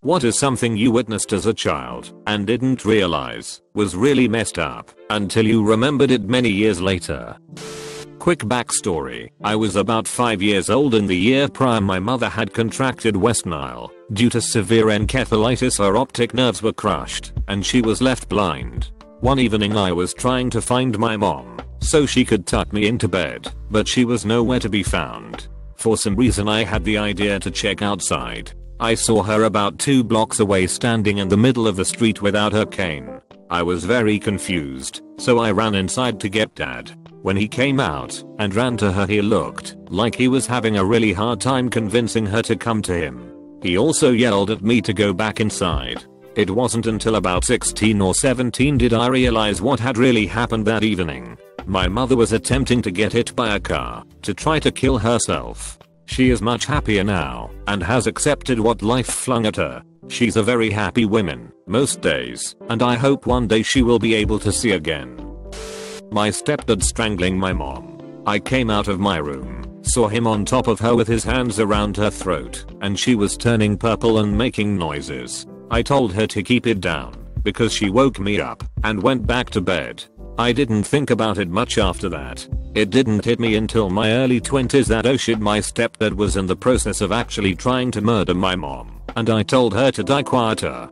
What is something you witnessed as a child and didn't realize was really messed up until you remembered it many years later? Quick backstory. I was about 5 years old and the year prior my mother had contracted West Nile. Due to severe encephalitis her optic nerves were crushed and she was left blind. One evening I was trying to find my mom so she could tuck me into bed, but she was nowhere to be found. For some reason I had the idea to check outside. I saw her about 2 blocks away standing in the middle of the street without her cane. I was very confused, so I ran inside to get dad. When he came out and ran to her he looked like he was having a really hard time convincing her to come to him. He also yelled at me to go back inside. It wasn't until about 16 or 17 did I realize what had really happened that evening. My mother was attempting to get hit by a car to try to kill herself. She is much happier now and has accepted what life flung at her. She's a very happy woman most days, and I hope one day she will be able to see again. My stepdad strangling my mom. I came out of my room, saw him on top of her with his hands around her throat, and she was turning purple and making noises. I told her to keep it down because she woke me up and went back to bed. I didn't think about it much after that. It didn't hit me until my early 20s that oh shit, my stepdad was in the process of actually trying to murder my mom, and I told her to die quieter.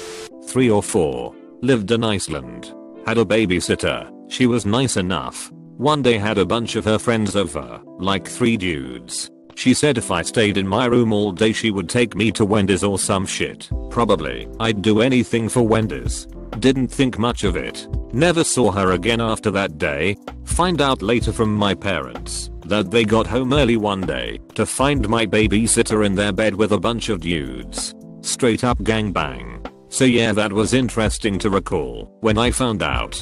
3 or 4. Lived in Iceland. Had a babysitter. She was nice enough. One day had a bunch of her friends over, like 3 dudes. She said if I stayed in my room all day she would take me to Wendy's or some shit. Probably. I'd do anything for Wendy's. Didn't think much of it. Never saw her again after that day. Find out later from my parents that they got home early one day to find my babysitter in their bed with a bunch of dudes. Straight up gangbang. So yeah, that was interesting to recall when I found out.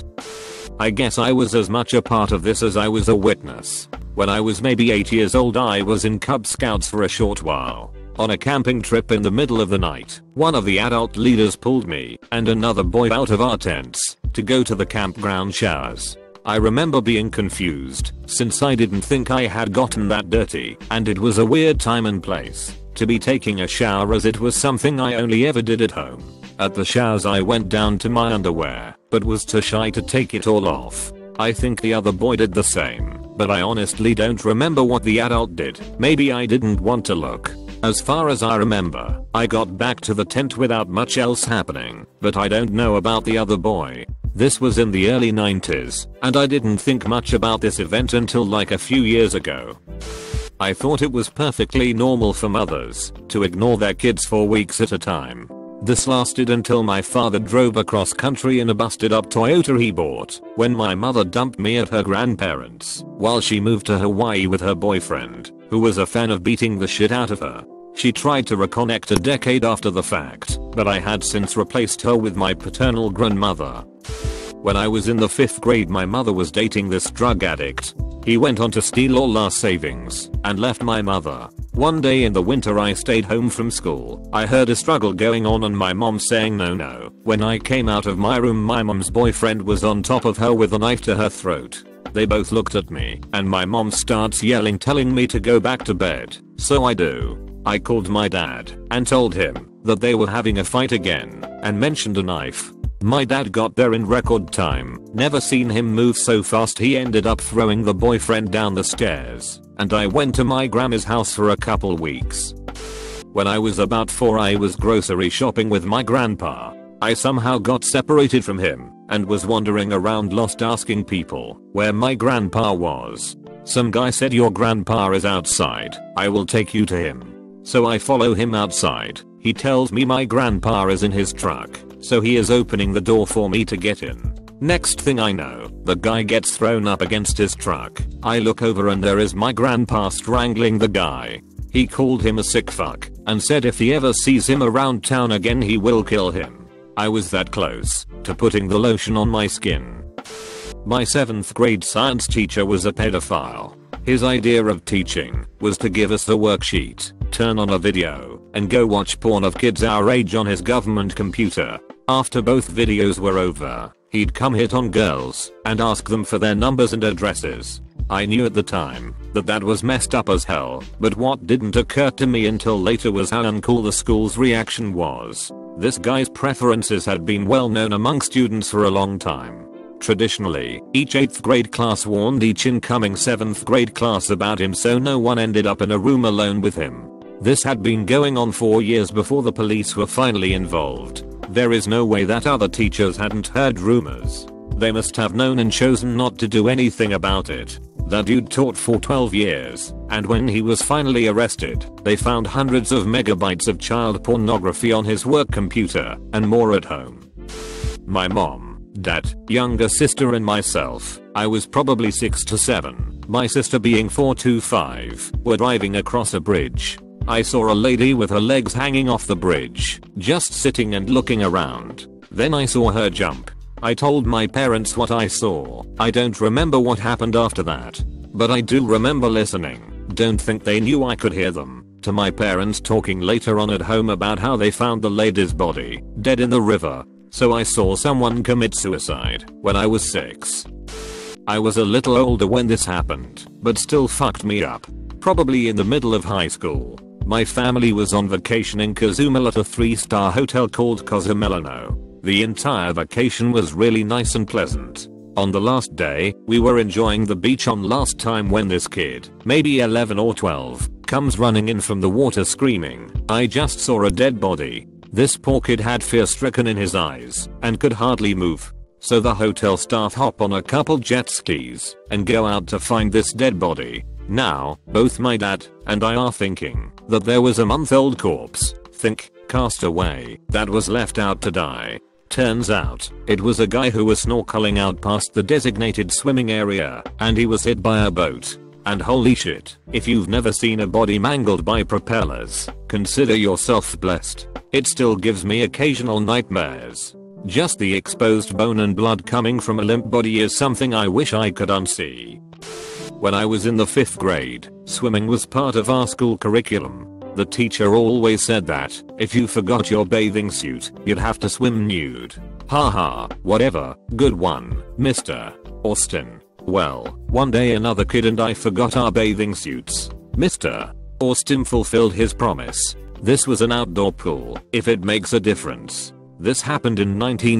I guess I was as much a part of this as I was a witness. When I was maybe 8 years old I was in Cub Scouts for a short while. On a camping trip in the middle of the night, one of the adult leaders pulled me and another boy out of our tents to go to the campground showers. I remember being confused since I didn't think I had gotten that dirty, and it was a weird time and place to be taking a shower as it was something I only ever did at home. At the showers I went down to my underwear, but was too shy to take it all off. I think the other boy did the same, but I honestly don't remember what the adult did. Maybe I didn't want to look. As far as I remember, I got back to the tent without much else happening, but I don't know about the other boy. This was in the early 90s, and I didn't think much about this event until like a few years ago. I thought it was perfectly normal for mothers to ignore their kids for weeks at a time. This lasted until my father drove across country in a busted up Toyota he bought when my mother dumped me at her grandparents while she moved to Hawaii with her boyfriend, who was a fan of beating the shit out of her. She tried to reconnect a decade after the fact, but I had since replaced her with my paternal grandmother. When I was in the 5th grade my mother was dating this drug addict. He went on to steal all our savings and left my mother. One day in the winter I stayed home from school. I heard a struggle going on and my mom saying no. When I came out of my room my mom's boyfriend was on top of her with a knife to her throat. They both looked at me and my mom starts yelling telling me to go back to bed. So I do. I called my dad and told him that they were having a fight again and mentioned a knife. My dad got there in record time. Never seen him move so fast. He ended up throwing the boyfriend down the stairs, and I went to my grandma's house for a couple weeks. When I was about 4 I was grocery shopping with my grandpa. I somehow got separated from him and was wandering around lost asking people where my grandpa was. Some guy said your grandpa is outside, I will take you to him. So I follow him outside. He tells me my grandpa is in his truck, so he is opening the door for me to get in. Next thing I know, the guy gets thrown up against his truck. I look over and there is my grandpa strangling the guy. He called him a sick fuck and said if he ever sees him around town again he will kill him. I was that close to putting the lotion on my skin. My 7th grade science teacher was a pedophile. His idea of teaching was to give us a worksheet, turn on a video, and go watch porn of kids our age on his government computer. After both videos were over, he'd come hit on girls and ask them for their numbers and addresses. I knew at the time that that was messed up as hell, but what didn't occur to me until later was how uncool the school's reaction was. This guy's preferences had been well known among students for a long time. Traditionally, each 8th grade class warned each incoming 7th grade class about him so no one ended up in a room alone with him. This had been going on 4 years before the police were finally involved. There is no way that other teachers hadn't heard rumors. They must have known and chosen not to do anything about it. That dude taught for 12 years, and when he was finally arrested, they found hundreds of megabytes of child pornography on his work computer, and more at home. My mom, dad, younger sister and myself, I was probably 6 to 7, my sister being 4 to 5, were driving across a bridge. I saw a lady with her legs hanging off the bridge, just sitting and looking around. Then I saw her jump. I told my parents what I saw. I don't remember what happened after that, but I do remember listening. Don't think they knew I could hear them. To my parents talking later on at home about how they found the lady's body, dead in the river. So I saw someone commit suicide when I was 6. I was a little older when this happened, but still fucked me up. Probably in the middle of high school. My family was on vacation in Cozumel at a 3-star hotel called Cozumel. The entire vacation was really nice and pleasant. On the last day, we were enjoying the beach on last time when this kid, maybe 11 or 12, comes running in from the water screaming, "I just saw a dead body." This poor kid had fear stricken in his eyes and could hardly move. So the hotel staff hop on a couple jet skis and go out to find this dead body. Now, both my dad and I are thinking that there was a month-old corpse, think, cast away, that was left out to die. Turns out, it was a guy who was snorkeling out past the designated swimming area, and he was hit by a boat. And holy shit, if you've never seen a body mangled by propellers, consider yourself blessed. It still gives me occasional nightmares. Just the exposed bone and blood coming from a limp body is something I wish I could unsee. When I was in the 5th grade, swimming was part of our school curriculum. The teacher always said that, if you forgot your bathing suit, you'd have to swim nude. Haha, whatever, good one, Mr. Austin. Well, one day another kid and I forgot our bathing suits. Mr. Austin fulfilled his promise. This was an outdoor pool, if it makes a difference. This happened in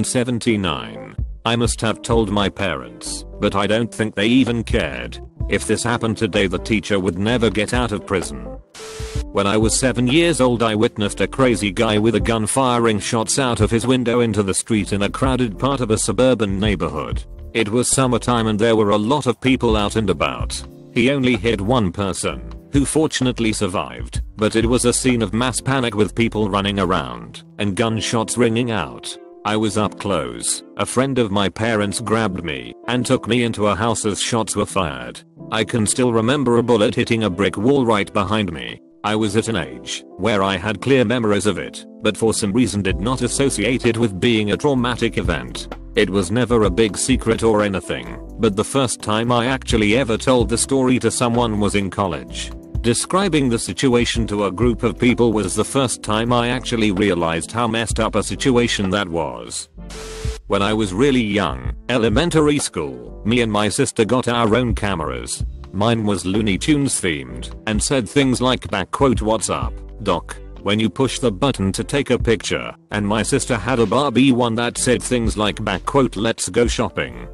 1979. I must have told my parents, but I don't think they even cared. If this happened today, the teacher would never get out of prison. When I was 7 years old, I witnessed a crazy guy with a gun firing shots out of his window into the street in a crowded part of a suburban neighborhood. It was summertime and there were a lot of people out and about. He only hit one person, who fortunately survived, but it was a scene of mass panic with people running around and gunshots ringing out. I was up close. A friend of my parents grabbed me and took me into a house as shots were fired. I can still remember a bullet hitting a brick wall right behind me. I was at an age where I had clear memories of it, but for some reason did not associate it with being a traumatic event. It was never a big secret or anything, but the first time I actually ever told the story to someone was in college. Describing the situation to a group of people was the first time I actually realized how messed up a situation that was. When I was really young, elementary school, me and my sister got our own cameras. Mine was Looney Tunes themed and said things like "What's up, Doc?" when you push the button to take a picture, and my sister had a Barbie one that said things like "Let's go shopping."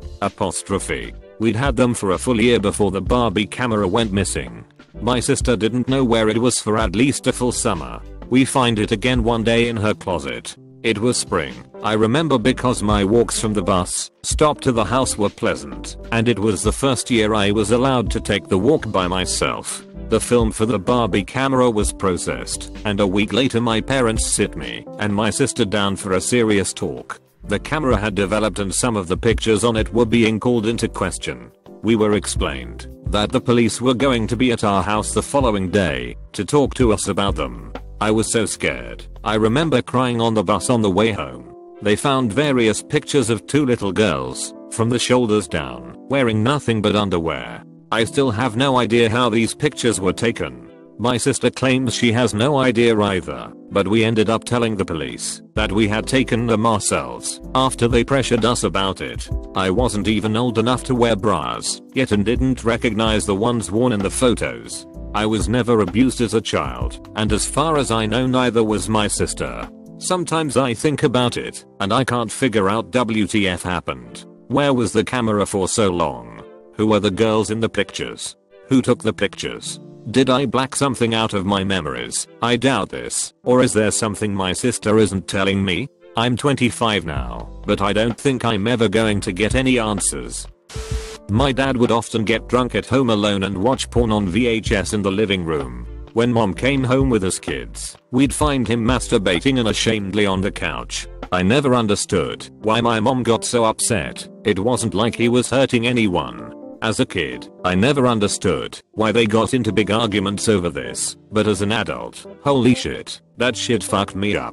We'd had them for a full year before the Barbie camera went missing. My sister didn't know where it was for at least a full summer. We find it again one day in her closet. It was spring. I remember because my walks from the bus stop to the house were pleasant, and it was the first year I was allowed to take the walk by myself. The film for the Barbie camera was processed, and a week later my parents sit me and my sister down for a serious talk. The camera had developed and some of the pictures on it were being called into question. We were explained that the police were going to be at our house the following day to talk to us about them. I was so scared. I remember crying on the bus on the way home. They found various pictures of 2 little girls, from the shoulders down, wearing nothing but underwear. I still have no idea how these pictures were taken. My sister claims she has no idea either, but we ended up telling the police that we had taken them ourselves after they pressured us about it. I wasn't even old enough to wear bras yet and didn't recognize the ones worn in the photos. I was never abused as a child, and as far as I know neither was my sister. Sometimes I think about it, and I can't figure out WTF happened. Where was the camera for so long? Who were the girls in the pictures? Who took the pictures? Did I black something out of my memories? I doubt this. Or is there something my sister isn't telling me? I'm 25 now, but I don't think I'm ever going to get any answers. My dad would often get drunk at home alone and watch porn on VHS in the living room. When mom came home with us kids, we'd find him masturbating unashamedly on the couch. I never understood why my mom got so upset. It wasn't like he was hurting anyone. As a kid, I never understood why they got into big arguments over this, but as an adult, holy shit, that shit fucked me up.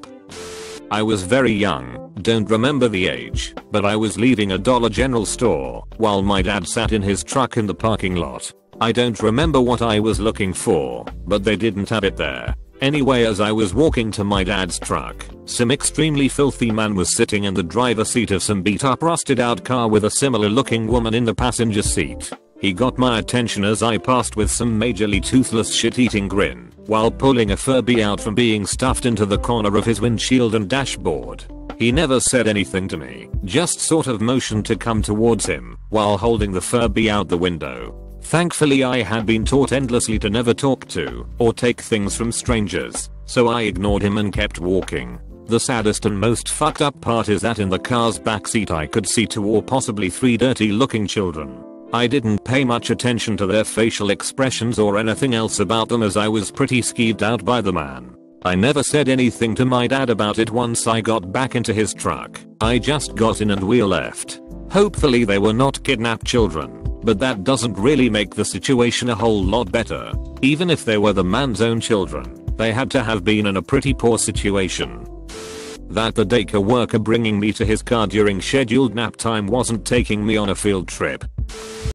I was very young, don't remember the age, but I was leaving a Dollar General store while my dad sat in his truck in the parking lot. I don't remember what I was looking for, but they didn't have it there. Anyway, as I was walking to my dad's truck, some extremely filthy man was sitting in the driver's seat of some beat up rusted out car with a similar looking woman in the passenger seat. He got my attention as I passed with some majorly toothless shit eating grin, while pulling a Furby out from being stuffed into the corner of his windshield and dashboard. He never said anything to me, just sort of motioned to come towards him, while holding the Furby out the window. Thankfully I had been taught endlessly to never talk to or take things from strangers, so I ignored him and kept walking. The saddest and most fucked up part is that in the car's backseat I could see 2 or possibly 3 dirty looking children. I didn't pay much attention to their facial expressions or anything else about them as I was pretty skeeved out by the man. I never said anything to my dad about it once I got back into his truck. I just got in and we left. Hopefully they were not kidnapped children, but that doesn't really make the situation a whole lot better. Even if they were the man's own children, they had to have been in a pretty poor situation. That the daycare worker bringing me to his car during scheduled nap time wasn't taking me on a field trip